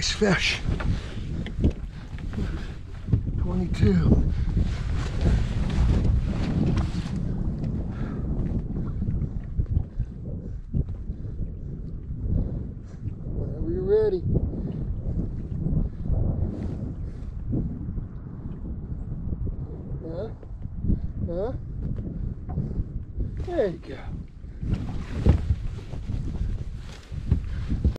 nice fish. 22. Whenever you're ready. Huh? Huh? There you go.